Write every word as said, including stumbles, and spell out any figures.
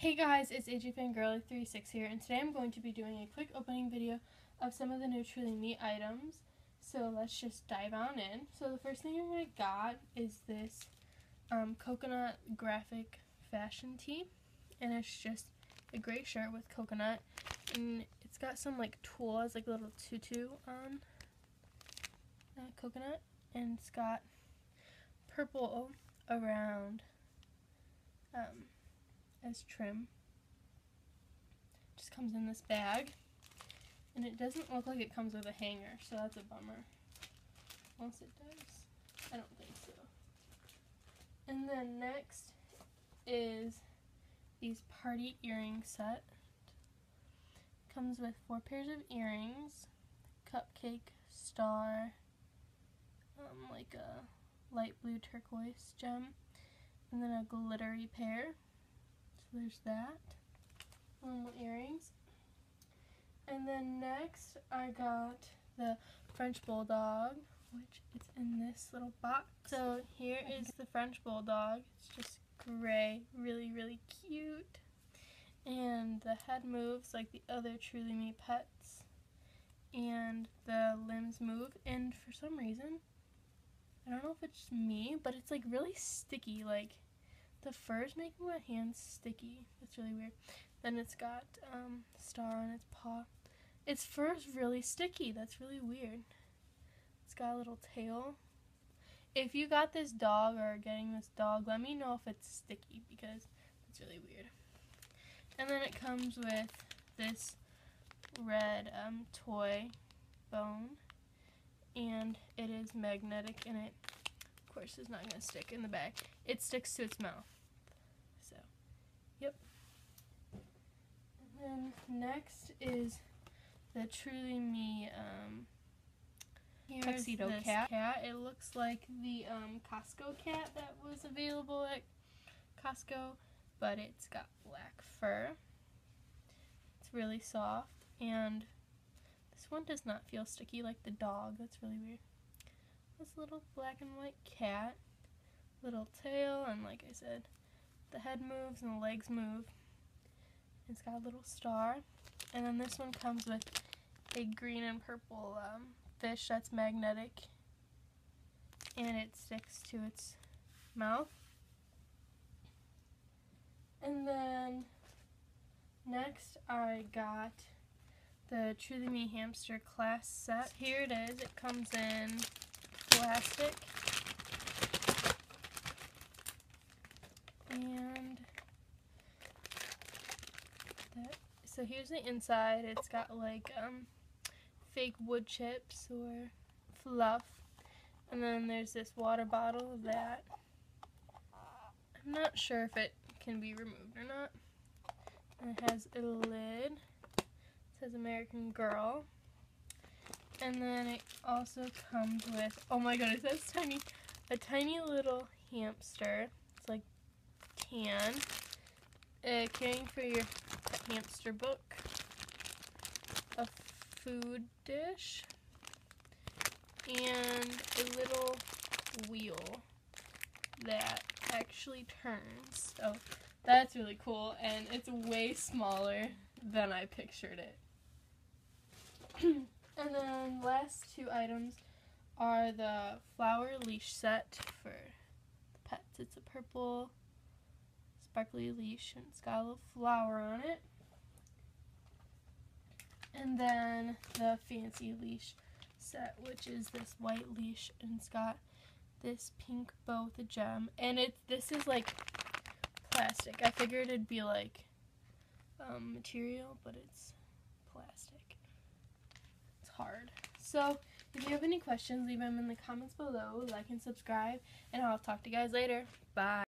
Hey guys, it's A J Fangirly thirty-six here, and today I'm going to be doing a quick opening video of some of the new Truly Me items. So let's just dive on in. So the first thing I got is this um, coconut graphic fashion tee, and it's just a gray shirt with coconut, and it's got some like tools, like a little tutu on that coconut, and it's got purple around um, as trim. Just comes in this bag, and it doesn't look like it comes with a hanger, so that's a bummer. Unless it does. I don't think so. And then next is these party earring set. Comes with four pairs of earrings, cupcake, star, um, like a light blue turquoise gem, and then a glittery pair. So there's that. Normal earrings. And then next I got the French Bulldog, which is in this little box. So here is the French Bulldog. It's just gray, really, really cute. And the head moves like the other Truly Me pets. And the limbs move, and for some reason, I don't know if it's me, but it's like really sticky. Like the fur's making my hands sticky. That's really weird. Then it's got um, star on its paw. Its fur is really sticky. That's really weird. It's got a little tail. If you got this dog or are getting this dog, let me know if it's sticky because it's really weird. And then it comes with this red um, toy bone, and it is magnetic, and it, of course, is not going to stick in the bag. It sticks to its mouth. So, yep. And then next is the Truly Me um, tuxedo cat. cat. It looks like the um, Costco cat that was available at Costco, but it's got black fur. It's really soft, and this one does not feel sticky like the dog. That's really weird. This little black and white cat, little tail, and like I said, the head moves and the legs move. It's got a little star. And then this one comes with a green and purple um, fish that's magnetic, and it sticks to its mouth. And then next I got the Truly Me hamster class set. Here it is. It comes in plastic, and that, so here's the inside. It's got like um, fake wood chips or fluff, and then there's this water bottle of that. I'm not sure if it can be removed or not. And it has a lid. It says American Girl. And then it also comes with, oh my goodness, that's tiny, a tiny little hamster. It's like tan. Uh, caring for your pet hamster book. A food dish. And a little wheel that actually turns. So that's really cool, and it's way smaller than I pictured it. And then last two items are the flower leash set for the pets. It's a purple sparkly leash, and it's got a little flower on it. And then the fancy leash set, which is this white leash, and it's got this pink bow with a gem, and it this is like plastic. I figured it'd be like um, material, but it's plastic. It's hard. So if you have any questions, leave them in the comments below. Like and subscribe, and I'll talk to you guys later. Bye.